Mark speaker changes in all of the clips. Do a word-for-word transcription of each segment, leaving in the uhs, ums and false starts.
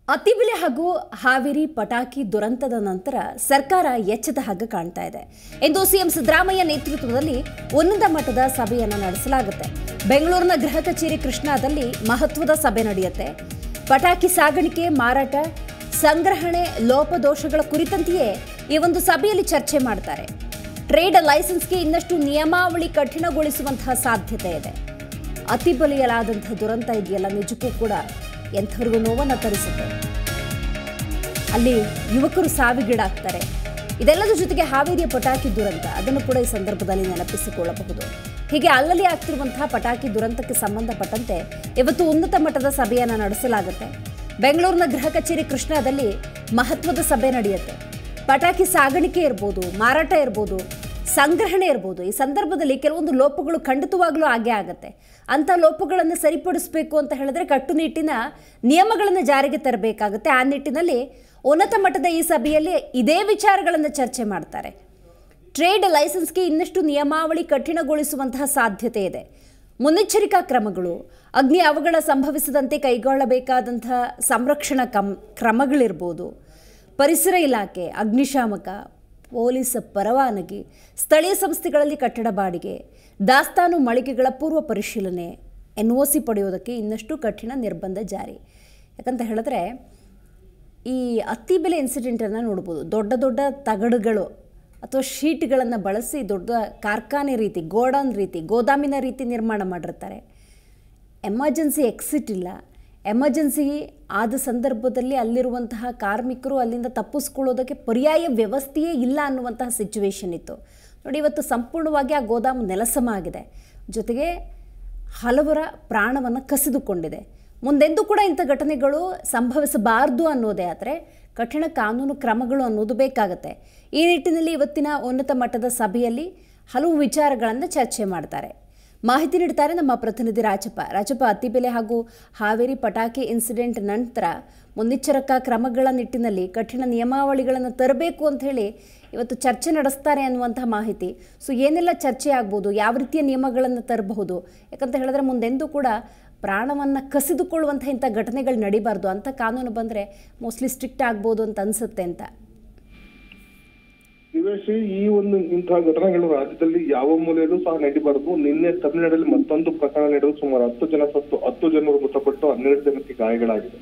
Speaker 1: ಅತಿಬಿಲೆ ಹಾಗೂ ಹಾವೇರಿ ಪಟಾಕಿ ದುರಂತದ ನಂತರ ಸರ್ಕಾರ ಎಚ್ಚೆತ್ತ ಹಾಗೆ ಕಾಣ್ತಾ ಇದೆ. ಇಂದು ಸಿಎಂ ಸಿದ್ದರಾಮಯ್ಯ ನೇತೃತ್ವದಲ್ಲಿ ಉನ್ನತ ಮಟ್ಟದ ಸಭೆಯನ್ನು ನಡೆಸಲಾಗುತ್ತೆ. ಬೆಂಗಳೂರಿನ ಗೃಹ ಕಚೇರಿ ಕೃಷ್ಣಾದಲ್ಲಿ ಮಹತ್ವದ ಸಭೆ ನಡೆಯುತ್ತೆ. ಪಟಾಕಿ ಸಾಗಾಣಿಕೆ, ಮಾರಾಟ, ಸಂಗ್ರಹಣೆ, ಲೋಪದೋಷಗಳ ಕುರಿತಂತೆಯೇ ಈ ಒಂದು ಸಭೆಯಲ್ಲಿ ಚರ್ಚೆ ಮಾಡ್ತಾರೆ. ಟ್ರೇಡ್ ಲೈಸೆನ್ಸ್ಗೆ ಇನ್ನಷ್ಟು ನಿಯಮಾವಳಿ ಕಠಿಣಗೊಳಿಸುವಂತಹ ಸಾಧ್ಯತೆ ಇದೆ. ಅತಿಬಲಿಯಲಾದಂತಹ ದುರಂತ ಇದೆಯಲ್ಲ, ನಿಜಕ್ಕೂ ಕೂಡ ಎಂಥವ್ರಿಗೂ ನೋವನ್ನು ತರಿಸುತ್ತೆ. ಅಲ್ಲಿ ಯುವಕರು ಸಾವಿಗೀಡಾಗ್ತಾರೆ. ಇದೆಲ್ಲದರ ಜೊತೆಗೆ ಹಾವೇರಿಯ ಪಟಾಕಿ ದುರಂತ, ಅದನ್ನು ಕೂಡ ಈ ಸಂದರ್ಭದಲ್ಲಿ ನೆನಪಿಸಿಕೊಳ್ಳಬಹುದು. ಹೀಗೆ ಅಲ್ಲಲ್ಲಿ ಆಗ್ತಿರುವಂತಹ ಪಟಾಕಿ ದುರಂತಕ್ಕೆ ಸಂಬಂಧಪಟ್ಟಂತೆ ಇವತ್ತು ಉನ್ನತ ಮಟ್ಟದ ಸಭೆಯನ್ನು ನಡೆಸಲಾಗುತ್ತೆ. ಬೆಂಗಳೂರಿನ ಗೃಹ ಕಚೇರಿ ಕೃಷ್ಣಾದಲ್ಲಿ ಮಹತ್ವದ ಸಭೆ ನಡೆಯುತ್ತೆ. ಪಟಾಕಿ ಸಾಗಾಣಿಕೆ ಇರ್ಬೋದು, ಮಾರಾಟ ಇರ್ಬೋದು, ಸಂಗ್ರಹಣೆ ಇರ್ಬೋದು. ಈ ಸಂದರ್ಭದಲ್ಲಿ ಕೆಲವೊಂದು ಲೋಪಗಳು ಖಂಡಿತವಾಗ್ಲೂ ಆಗೇ ಆಗುತ್ತೆ. ಅಂಥ ಲೋಪಗಳನ್ನು ಸರಿಪಡಿಸಬೇಕು ಅಂತ ಹೇಳಿದ್ರೆ ಕಟ್ಟುನಿಟ್ಟಿನ ನಿಯಮಗಳನ್ನು ಜಾರಿಗೆ ತರಬೇಕಾಗುತ್ತೆ. ಆ ನಿಟ್ಟಿನಲ್ಲಿ ಉನ್ನತ ಮಟ್ಟದ ಈ ಸಭೆಯಲ್ಲಿ ಇದೇ ವಿಚಾರಗಳನ್ನು ಚರ್ಚೆ ಮಾಡ್ತಾರೆ. ಟ್ರೇಡ್ ಲೈಸೆನ್ಸ್ಗೆ ಇನ್ನಷ್ಟು ನಿಯಮಾವಳಿ ಕಠಿಣಗೊಳಿಸುವಂತಹ ಸಾಧ್ಯತೆ ಇದೆ. ಮುನ್ನೆಚ್ಚರಿಕಾ ಕ್ರಮಗಳು, ಅಗ್ನಿ ಅವಘಡ ಸಂಭವಿಸದಂತೆ ಕೈಗೊಳ್ಳಬೇಕಾದಂತಹ ಸಂರಕ್ಷಣಾ ಕಮ್ ಕ್ರಮಗಳಿರ್ಬೋದು, ಪರಿಸರ ಇಲಾಖೆ, ಅಗ್ನಿಶಾಮಕ, ಪೊಲೀಸ್ ಪರವಾನಗಿ, ಸ್ಥಳೀಯ ಸಂಸ್ಥೆಗಳಲ್ಲಿ ಕಟ್ಟಡ ಬಾಡಿಗೆ, ದಾಸ್ತಾನು ಮಳಿಗೆಗಳ ಪೂರ್ವ ಪರಿಶೀಲನೆ, ಎನ್ ಒ ಸಿ ಪಡೆಯೋದಕ್ಕೆ ಇನ್ನಷ್ಟು ಕಠಿಣ ನಿರ್ಬಂಧ ಜಾರಿ. ಯಾಕಂತ ಹೇಳಿದ್ರೆ ಈ ಅತಿಬೆಲೆ ಇನ್ಸಿಡೆಂಟನ್ನು ನೋಡ್ಬೋದು. ದೊಡ್ಡ ದೊಡ್ಡ ತಗಡುಗಳು ಅಥವಾ ಶೀಟ್ಗಳನ್ನು ಬಳಸಿ ದೊಡ್ಡ ಕಾರ್ಖಾನೆ ರೀತಿ, ಗೋಡೌನ್ ರೀತಿ, ಗೋದಾಮಿನ ರೀತಿ ನಿರ್ಮಾಣ ಮಾಡಿರ್ತಾರೆ. ಎಮರ್ಜೆನ್ಸಿ ಎಕ್ಸಿಟ್ ಇಲ್ಲ. ಎಮರ್ಜೆನ್ಸಿ ಆದ ಸಂದರ್ಭದಲ್ಲಿ ಅಲ್ಲಿರುವಂತಹ ಕಾರ್ಮಿಕರು ಅಲ್ಲಿಂದ ತಪ್ಪಿಸ್ಕೊಳ್ಳೋದಕ್ಕೆ ಪರ್ಯಾಯ ವ್ಯವಸ್ಥೆಯೇ ಇಲ್ಲ ಅನ್ನುವಂತಹ ಸಿಚುವೇಶನ್ ಇತ್ತು. ನೋಡಿ, ಇವತ್ತು ಸಂಪೂರ್ಣವಾಗಿ ಆ ಗೋದಾಮು ನೆಲಸಮ ಆಗಿದೆ. ಜೊತೆಗೆ ಹಲವರ ಪ್ರಾಣವನ್ನು ಕಸಿದುಕೊಂಡಿದೆ. ಮುಂದೆಂದೂ ಕೂಡ ಇಂಥ ಘಟನೆಗಳು ಸಂಭವಿಸಬಾರ್ದು ಅನ್ನೋದೇ ಆದರೆ ಕಠಿಣ ಕಾನೂನು ಕ್ರಮಗಳು ಅನ್ನೋದು ಬೇಕಾಗುತ್ತೆ. ಈ ನಿಟ್ಟಿನಲ್ಲಿ ಇವತ್ತಿನ ಉನ್ನತ ಮಟ್ಟದ ಸಭೆಯಲ್ಲಿ ಹಲವು ವಿಚಾರಗಳನ್ನು ಚರ್ಚೆ ಮಾಡ್ತಾರೆ. ಮಾಹಿತಿ ನೀಡ್ತಾರೆ ನಮ್ಮ ಪ್ರತಿನಿಧಿ ರಾಜಪ್ಪ. ರಾಜಪ್ಪ, ಅತಿಬೆಲೆ ಹಾಗೂ ಹಾವೇರಿ ಪಟಾಕಿ ಇನ್ಸಿಡೆಂಟ್ ನಂತರ ಮುನ್ನೆಚ್ಚರಿಕಾ ಕ್ರಮಗಳ ನಿಟ್ಟಿನಲ್ಲಿ ಕಠಿಣ ನಿಯಮಾವಳಿಗಳನ್ನು ತರಬೇಕು ಅಂತ ಹೇಳಿ ಇವತ್ತು ಚರ್ಚೆ ನಡೆಸ್ತಾರೆ ಅನ್ನುವಂತಹ ಮಾಹಿತಿ. ಸೊ ಏನೆಲ್ಲ ಚರ್ಚೆ ಆಗ್ಬೋದು, ಯಾವ ರೀತಿಯ ನಿಯಮಗಳನ್ನು ತರಬಹುದು? ಯಾಕಂತ ಹೇಳಿದ್ರೆ ಮುಂದೆಂದೂ ಕೂಡ ಪ್ರಾಣವನ್ನು ಕಸಿದುಕೊಳ್ಳುವಂಥ ಇಂಥ ಘಟನೆಗಳು ನಡೀಬಾರ್ದು. ಅಂಥ ಕಾನೂನು ಬಂದರೆ ಮೋಸ್ಟ್ಲಿ ಸ್ಟ್ರಿಕ್ಟ್ ಆಗ್ಬೋದು ಅಂತ ಅನಿಸುತ್ತೆ ಅಂತ.
Speaker 2: ದಿವೇಶಿ, ಈ ಒಂದು ಇಂತಹ ಘಟನೆಗಳು ರಾಜ್ಯದಲ್ಲಿ ಯಾವ ಮೂಲೆಯಲ್ಲೂ ಸಹ ನಡೀಬಾರದು. ನಿನ್ನೆ ತಮಿಳುನಾಡಲ್ಲಿ ಮತ್ತೊಂದು ಪ್ರಕರಣ ನಡೆದು ಸುಮಾರು ಹತ್ತು ಜನ ಸತ್ತು, ಹತ್ತು ಜನರು ಮೃತಪಟ್ಟು ಹನ್ನೆರಡು ಜನಕ್ಕೆ ಗಾಯಗಳಾಗಿದೆ.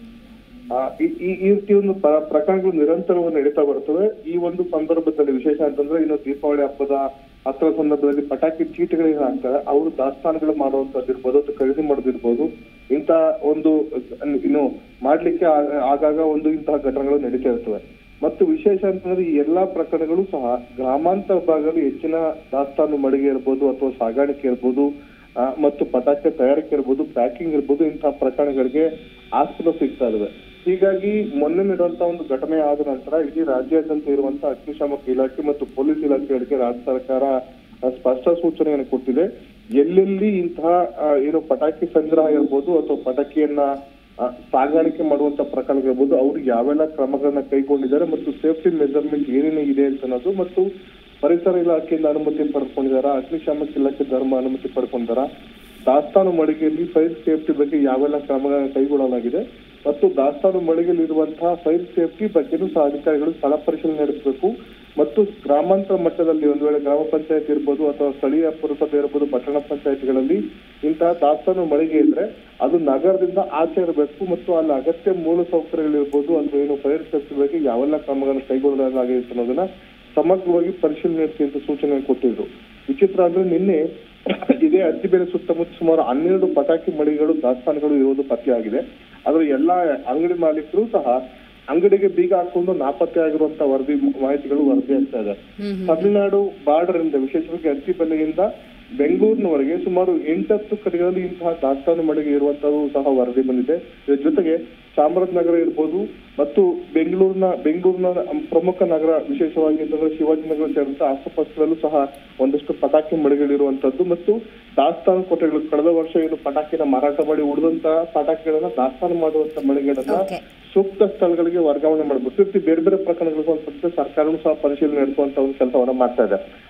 Speaker 2: ಆ ಈ ಈ ರೀತಿ ಒಂದು ಪ್ರಕರಣಗಳು ನಿರಂತರವಾಗಿ ನಡೀತಾ ಬರ್ತವೆ. ಈ ಒಂದು ಸಂದರ್ಭದಲ್ಲಿ ವಿಶೇಷ ಅಂತಂದ್ರೆ ಇನ್ನು ದೀಪಾವಳಿ ಹಬ್ಬದ ಹತ್ತರ ಸಂದರ್ಭದಲ್ಲಿ ಪಟಾಕಿ ಚೀಟಿಗಳೇನು ಹಾಕ್ತಾರೆ, ಅವರು ದಾಸ್ತಾನುಗಳು ಮಾಡುವಂತದ್ದಿರ್ಬೋದು ಅಥವಾ ಖರೀದಿ ಮಾಡೋದಿರ್ಬೋದು, ಇಂತ ಒಂದು ಇನ್ನು ಮಾಡ್ಲಿಕ್ಕೆ ಆಗಾಗ ಒಂದು ಇಂತಹ ಘಟನೆಗಳು ನಡೀತಾ ಇರ್ತವೆ. ಮತ್ತು ವಿಶೇಷ ಅಂತಂದ್ರೆ ಈ ಎಲ್ಲಾ ಪ್ರಕರಣಗಳು ಸಹ ಗ್ರಾಮಾಂತರ ಭಾಗದಲ್ಲಿ ಹೆಚ್ಚಿನ ದಾಸ್ತಾನು ಮಳಿಗೆ ಇರ್ಬೋದು ಅಥವಾ ಸಾಗಾಣಿಕೆ ಇರ್ಬೋದು, ಮತ್ತು ಪಟಾಕಿ ತಯಾರಿಕೆ ಇರ್ಬೋದು, ಪ್ಯಾಕಿಂಗ್ ಇರ್ಬೋದು, ಇಂತಹ ಪ್ರಕರಣಗಳಿಗೆ ಆಸ್ಪದ ಸಿಗ್ತಾ ಇದಾವೆ. ಹೀಗಾಗಿ ಮೊನ್ನೆ ನಡೆಯುವಂತಹ ಒಂದು ಘಟನೆ ಆದ ನಂತರ ಇಡೀ ರಾಜ್ಯಾದ್ಯಂತ ಇರುವಂತಹ ಅಗ್ನಿಶಾಮಕ ಇಲಾಖೆ ಮತ್ತು ಪೊಲೀಸ್ ಇಲಾಖೆಗಳಿಗೆ ರಾಜ್ಯ ಸರ್ಕಾರ ಸ್ಪಷ್ಟ ಸೂಚನೆಯನ್ನು ಕೊಟ್ಟಿದೆ. ಎಲ್ಲೆಲ್ಲಿ ಇಂತಹ ಏನು ಪಟಾಕಿ ಸಂಗ್ರಹ ಇರ್ಬೋದು ಅಥವಾ ಪಟಾಕಿಯನ್ನ ಸಾಗಾಣಿಕೆ ಮಾಡುವಂತ ಪ್ರಕರಣಗಳಿರ್ಬೋದು, ಅವ್ರಿಗೆ ಯಾವೆಲ್ಲ ಕ್ರಮಗಳನ್ನ ಕೈಗೊಂಡಿದ್ದಾರೆ ಮತ್ತು ಸೇಫ್ಟಿ ಮೆಜರ್ಮೆಂಟ್ ಏನೇನು ಇದೆ ಅಂತ ಅನ್ನೋದು, ಮತ್ತು ಪರಿಸರ ಇಲಾಖೆಯಿಂದ ಅನುಮತಿ ಪಡ್ಕೊಂಡಿದಾರ, ಅಗ್ನಿಶಾಮಕ ಇಲಾಖೆ ಧರ್ಮ ಅನುಮತಿ ಪಡ್ಕೊಂಡಿದಾರ, ದಾಸ್ತಾನು ಮಳಿಗೆಯಲ್ಲಿ ಫೈರ್ ಸೇಫ್ಟಿ ಬಗ್ಗೆ ಯಾವೆಲ್ಲ ಕ್ರಮಗಳನ್ನ ಕೈಗೊಳ್ಳಲಾಗಿದೆ ಮತ್ತು ದಾಸ್ತಾನು ಮಳಿಗೆಯಲ್ಲಿ ಇರುವಂತಹ ಫೈರ್ ಸೇಫ್ಟಿ ಬಗ್ಗೆನೂ ಸಹ ಅಧಿಕಾರಿಗಳು ಸ್ಥಳ ಪರಿಶೀಲನೆ ನಡೆಸಬೇಕು. ಮತ್ತು ಗ್ರಾಮಾಂತರ ಮಟ್ಟದಲ್ಲಿ ಒಂದು ವೇಳೆ ಗ್ರಾಮ ಪಂಚಾಯತ್ ಇರ್ಬೋದು ಅಥವಾ ಸ್ಥಳೀಯ ಪುರಸಭೆ ಇರ್ಬೋದು, ಪಟ್ಟಣ ಪಂಚಾಯತ್ಗಳಲ್ಲಿ ಇಂತಹ ದಾಸ್ತಾನು ಮಳಿಗೆ ಇದ್ರೆ ಅದು ನಗರದಿಂದ ಆಚೆ ಇರಬೇಕು ಮತ್ತು ಅಲ್ಲಿ ಅಗತ್ಯ ಮೂಲ ಸೌಕರ್ಯಗಳಿರ್ಬೋದು ಅಥವಾ ಏನು ಫೈರ್ ಸೇಫ್ಟಿ ಬಗ್ಗೆ ಯಾವೆಲ್ಲ ಕ್ರಮಗಳನ್ನು ಕೈಗೊಳ್ಳಲಾಗಿದೆ ಅನ್ನೋದನ್ನ ಸಮಗ್ರವಾಗಿ ಪರಿಶೀಲನೆ ನಡೆಸಿ ಅಂತ ಸೂಚನೆ ಕೊಟ್ಟಿದ್ರು. ವಿಚಿತ್ರ ಅಂದ್ರೆ ನಿನ್ನೆ ಇದೇ ಅತಿಬೆಲೆ ಸುತ್ತಮುತ್ತ ಸುಮಾರು ಹನ್ನೆರಡು ಪಟಾಕಿ ಮಳಿಗೆಗಳು, ದಾಸ್ತಾನುಗಳು ಇರುವುದು ಪತ್ತೆಯಾಗಿದೆ. ಆದ್ರೆ ಎಲ್ಲಾ ಅಂಗಡಿ ಮಾಲೀಕರು ಸಹ ಅಂಗಡಿಗೆ ಬೀಗ ಹಾಕೊಂಡು ನಾಪತ್ತೆ ಆಗಿರುವಂತಹ ವರದಿ ಮಾಹಿತಿಗಳು ವರದಿ ಆಗ್ತಾ ಇದೆ. ತಮಿಳುನಾಡು ಬಾರ್ಡರ್ ಇಂದ ವಿಶೇಷವಾಗಿ ಅತಿಬೆಲೆಯಿಂದ ಬೆಂಗಳೂರಿನವರೆಗೆ ಸುಮಾರು ಎಂಟತ್ತು ಕಡೆಗಳಲ್ಲಿ ಇಂತಹ ದಾಸ್ತಾನು ಮಳಿಗೆ ಇರುವಂತದ್ದು ಸಹ ವರದಿ ಬಂದಿದೆ. ಇದರ ಜೊತೆಗೆ ಚಾಮರಾಜನಗರ ಇರ್ಬೋದು ಮತ್ತು ಬೆಂಗಳೂರಿನ ಬೆಂಗಳೂರಿನ ಪ್ರಮುಖ ನಗರ ವಿಶೇಷವಾಗಿ ಅಂತಂದ್ರೆ ಶಿವಾಜಿನಗರ ಸೇರಿದಂತ ಆಸುಪಾಸುಗಳಲ್ಲೂ ಸಹ ಒಂದಷ್ಟು ಪಟಾಕಿ ಮಳಿಗೆಗಳಿರುವಂತದ್ದು ಮತ್ತು ದಾಸ್ತಾನು ಕೊಠಡಿಗಳು, ಕಳೆದ ವರ್ಷ ಏನು ಪಟಾಕಿನ ಮಾರಾಟ ಮಾಡಿ ಉಳಿದಂತಹ ಪಟಾಕಿಗಳನ್ನ ದಾಸ್ತಾನು ಮಾಡುವಂತ ಮಳಿಗೆಗಳನ್ನ ಸೂಕ್ತ ಸ್ಥಳಗಳಿಗೆ ವರ್ಗಾವಣೆ ಮಾಡಬೇಕು. ಬೇರೆ ಬೇರೆ ಪ್ರಕರಣಗಳಿಗೆ ಒಂದ್ಸತಿ ಸರ್ಕಾರವೂ ಸಹ ಪರಿಶೀಲನೆ ನಡೆಸುವಂತ ಒಂದು ಕೆಲಸವನ್ನ ಮಾಡ್ತಾ ಇದೆ.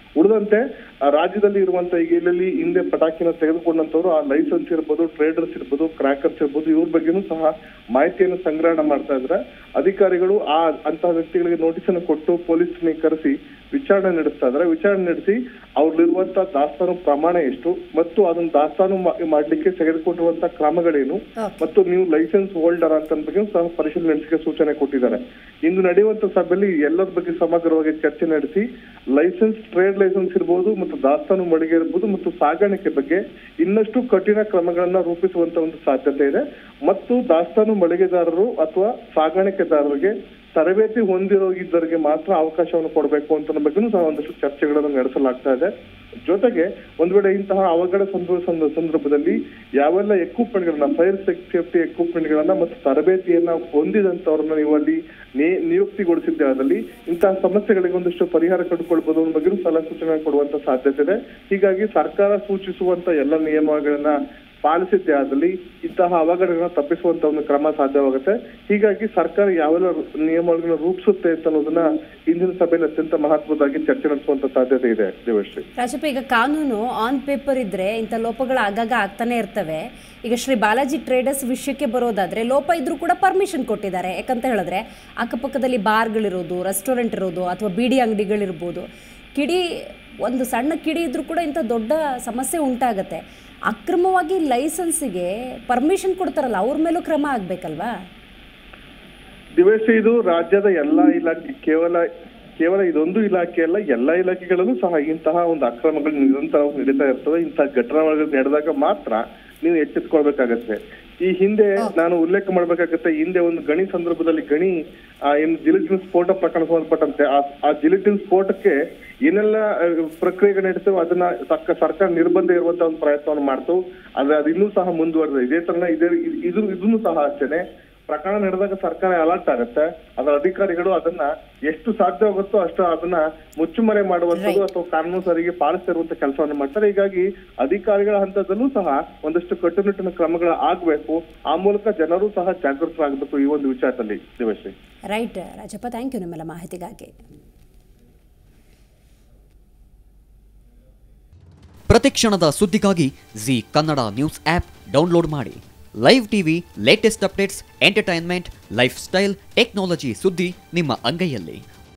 Speaker 2: ಉಳಿದಂತೆ ರಾಜ್ಯದಲ್ಲಿ ಇರುವಂತ ಈಗ ಇಲ್ಲಿ ಹಿಂದೆ ಪಟಾಕಿನ ತೆಗೆದುಕೊಂಡಂತವ್ರು ಆ ಲೈಸೆನ್ಸ್ ಇರ್ಬೋದು, ಟ್ರೇಡರ್ಸ್ ಇರ್ಬೋದು, ಕ್ರ್ಯಾಕರ್ಸ್ ಇರ್ಬೋದು, ಇವ್ರ ಬಗ್ಗೆನೂ ಸಹ ಮಾಹಿತಿಯನ್ನು ಸಂಗ್ರಹಣೆ ಮಾಡ್ತಾ ಇದ್ರೆ ಅಧಿಕಾರಿಗಳು ಆ ಅಂತಹ ವ್ಯಕ್ತಿಗಳಿಗೆ ನೋಟಿಸ್ ಅನ್ನು ಕೊಟ್ಟು ಪೊಲೀಸ್ನ ಕರೆಸಿ ವಿಚಾರಣೆ ನಡೆಸ್ತಾ ಇದ್ದಾರೆ. ವಿಚಾರಣೆ ನಡೆಸಿ ಅವ್ರಲ್ಲಿರುವಂತಹ ದಾಸ್ತಾನು ಪ್ರಮಾಣ ಎಷ್ಟು ಮತ್ತು ಅದನ್ನ ದಾಸ್ತಾನು ಮಾಡ್ಲಿಕ್ಕೆ ತೆಗೆದುಕೊಂಡಿರುವಂತಹ ಕ್ರಮಗಳೇನು ಮತ್ತು ನೀವು ಲೈಸೆನ್ಸ್ ಹೋಲ್ಡರ್ ಅಂತ ಬಗ್ಗೆ ಸಹ ಪರಿಶೀಲನೆ ನಡೆಸಿಕೆ ಸೂಚನೆ ಕೊಟ್ಟಿದ್ದಾರೆ. ಇಂದು ನಡೆಯುವಂತ ಸಭೆಯಲ್ಲಿ ಎಲ್ಲರ ಬಗ್ಗೆ ಸಮಗ್ರವಾಗಿ ಚರ್ಚೆ ನಡೆಸಿ ಲೈಸೆನ್ಸ್, ಟ್ರೇಡ್ ಲೈಸೆನ್ಸ್ ಇರ್ಬೋದು ಮತ್ತು ದಾಸ್ತಾನು ಮಳಿಗೆ ಇರ್ಬೋದು ಮತ್ತು ಸಾಗಾಣಿಕೆ ಬಗ್ಗೆ ಇನ್ನಷ್ಟು ಕಠಿಣ ಕ್ರಮಗಳನ್ನ ರೂಪಿಸುವಂತ ಒಂದು ಸಾಧ್ಯತೆ ಇದೆ ಮತ್ತು ದಾಸ್ತಾನು ಮಳಿಗೆದಾರರು ಅಥವಾ ಸಾಗಾಣಿಕೆದಾರರಿಗೆ ತರಬೇತಿ ಹೊಂದಿರೋಗಿದ್ದರಿಗೆ ಮಾತ್ರ ಅವಕಾಶವನ್ನು ಕೊಡಬೇಕು ಅಂತ ಬಗ್ಗೆನೂ ಸಹ ಒಂದಷ್ಟು ಚರ್ಚೆಗಳನ್ನು ನಡೆಸಲಾಗ್ತಾ ಇದೆ. ಜೊತೆಗೆ ಒಂದ್ ವೇಳೆ ಇಂತಹ ಅವಘಡ ಸಂಭವಿಸುವ ಸಂದರ್ಭದಲ್ಲಿ ಯಾವೆಲ್ಲ ಎಕ್ವಿಪ್ಮೆಂಟ್ಗಳನ್ನ, ಫೈರ್ ಸೇಫ್ಟಿ ಎಕ್ವಿಪ್ಮೆಂಟ್ ಗಳನ್ನ ಮತ್ತು ತರಬೇತಿಯನ್ನ ಹೊಂದಿದಂತವ್ರನ್ನ ನೀವು ಅಲ್ಲಿ ನಿಯುಕ್ತಿಗೊಳಿಸಿದ್ದೆ ಆದಲ್ಲಿ ಇಂತಹ ಸಮಸ್ಯೆಗಳಿಗೆ ಒಂದಷ್ಟು ಪರಿಹಾರ ಕಂಡುಕೊಳ್ಬಹುದು ಅನ್ನೋ ಬಗ್ಗೆನೂ ಸಲಹೆ ಸೂಚನೆ ಕೊಡುವಂತ ಸಾಧ್ಯತೆ ಇದೆ. ಹೀಗಾಗಿ ಸರ್ಕಾರ ಸೂಚಿಸುವಂತ ಎಲ್ಲ ನಿಯಮಗಳನ್ನ ಪಾಲಿಸಿದ್ದೆ ಆದಲ್ಲಿ ಇಂತಹ ಅವಘಡಗಳನ್ನ ತಪ್ಪಿಸುವಂತ ಒಂದು ಕ್ರಮ ಸಾಧ್ಯವಾಗುತ್ತೆ. ಹೀಗಾಗಿ ಸರ್ಕಾರ ಯಾವೆಲ್ಲ ನಿಯಮಗಳನ್ನ ರೂಪಿಸುತ್ತೆ ಅಂತ ಅನ್ನೋದನ್ನ ಇಂದಿನ ಸಭೆಯಲ್ಲಿ ಅತ್ಯಂತ ಮಹತ್ವದಾಗಿ ಚರ್ಚೆ ನಡೆಸುವಂತ ಸಾಧ್ಯತೆ ಇದೆ. ದೇವಶ್ರೀ
Speaker 1: ರಾಜಪ್ಪ, ಈಗ ಕಾನೂನು ಆನ್ ಪೇಪರ್ ಇದ್ರೆ ಇಂಥ ಲೋಪಗಳು ಆಗಾಗ ಆಗ್ತಾನೆ ಇರ್ತವೆ. ಈಗ ಶ್ರೀ ಬಾಲಾಜಿ ಟ್ರೇಡರ್ಸ್ ವಿಷಯಕ್ಕೆ ಬರೋದಾದ್ರೆ ಲೋಪ ಇದ್ರೂ ಕೂಡ ಪರ್ಮಿಷನ್ ಕೊಟ್ಟಿದ್ದಾರೆ. ಯಾಕಂತ ಹೇಳಿದ್ರೆ ಅಕ್ಕಪಕ್ಕದಲ್ಲಿ ಬಾರ್ಗಳಿರೋದು, ರೆಸ್ಟೋರೆಂಟ್ ಇರೋದು ಅಥವಾ ಬೀಡಿ ಅಂಗಡಿಗಳಿರ್ಬೋದು, ಕಿಡಿ ಒಂದು ಸಣ್ಣ ಕಿಡಿ ಇದ್ರೂ ಕೂಡ ಇಂಥ ದೊಡ್ಡ ಸಮಸ್ಯೆ ಉಂಟಾಗತ್ತೆ. ಅಕ್ರಮವಾಗಿ ಲೈಸೆನ್ಸಿಗೆ ಪರ್ಮಿಷನ್ ಕೊಡ್ತಾರಲ್ಲ ಅವ್ರ ಮೇಲೂ ಕ್ರಮ ಆಗ್ಬೇಕಲ್ವಾ?
Speaker 2: ದಿವಸ ಇದು ರಾಜ್ಯದ ಎಲ್ಲಾ ಇಲಾಖೆ, ಕೇವಲ ಕೇವಲ ಇದೊಂದು ಇಲಾಖೆ ಅಲ್ಲ, ಎಲ್ಲಾ ಇಲಾಖೆಗಳಲ್ಲೂ ಸಹ ಇಂತಹ ಒಂದು ಅಕ್ರಮಗಳು ನಿರಂತರವಾಗಿ ನಡೀತಾ ಇರ್ತವೆ. ಇಂತಹ ಘಟನೆಗಳು ನಡೆದಾಗ ಮಾತ್ರ ನೀವು ಎಚ್ಚೆತ್ಕೊಳ್ಬೇಕಾಗತ್ತೆ. ಈ ಹಿಂದೆ ನಾನು ಉಲ್ಲೇಖ ಮಾಡ್ಬೇಕಾಗತ್ತೆ, ಹಿಂದೆ ಒಂದು ಗಣಿ ಸಂದರ್ಭದಲ್ಲಿ ಗಣಿ ಏನು ಜಿಲೆಟಿನ್ ಸ್ಫೋಟ ಪ್ರಕರಣ ಸಂಬಂಧಪಟ್ಟಂತೆ ಆ ಜಿಲೆಟಿನ್ ಸ್ಫೋಟಕ್ಕೆ ಏನೆಲ್ಲ ಪ್ರಕ್ರಿಯೆಗಳು ನಡೀತವೆ ಅದನ್ನ ತಕ್ಕ ಸರ್ಕಾರ ನಿರ್ಬಂಧ ಇರುವಂತ ಒಂದು ಪ್ರಯತ್ನವನ್ನು ಮಾಡ್ತು. ಆದ್ರೆ ಅದು ಇನ್ನೂ ಸಹ ಮುಂದುವರೆದಿದೆ. ಇದೇ ತರ ಇದೇ ಇದು ಇದನ್ನು ಸಹ ಅಷ್ಟೇನೆ ಪ್ರಕರಣ ನಡೆದಾಗ ಸರ್ಕಾರ ಅಲರ್ಟ್ ಆಗುತ್ತೆ. ಅದರ ಅಧಿಕಾರಿಗಳು ಅದನ್ನ ಎಷ್ಟು ಸಾಧ್ಯವಾಗುತ್ತೋ ಅಷ್ಟು ಅದನ್ನ ಮುಚ್ಚುಮರೆ ಮಾಡುವಂಥದ್ದು ಅಥವಾ ಕಾನೂನು ಸರಿಗೆ ಪಾಲಿಸ್ತಾ ಇರುವಂತ ಕೆಲಸವನ್ನು ಮಾಡ್ತಾರೆ. ಹೀಗಾಗಿ ಅಧಿಕಾರಿಗಳ ಹಂತದಲ್ಲೂ ಸಹ ಒಂದಷ್ಟು ಕಟ್ಟುನಿಟ್ಟಿನ ಕ್ರಮಗಳು ಆಗ್ಬೇಕು. ಆ ಮೂಲಕ ಜನರು ಸಹ ಜಾಗೃತರಾಗಬೇಕು ಈ ಒಂದು ವಿಚಾರದಲ್ಲಿ. Devashree
Speaker 1: right Rajappa, thank you ನಿಮ್ಮೆಲ್ಲ ಮಾಹಿತಿಗಾಗಿ.
Speaker 3: ಪ್ರತಿಕ್ಷಣದ ಸುದ್ದಿಗಾಗಿ Zee Kannada news app download ಮಾಡಿ. Live TV, latest updates, entertainment, lifestyle, technology ಸುದ್ದಿ ನಿಮ್ಮ ಅಂಗೈಯಲ್ಲಿ.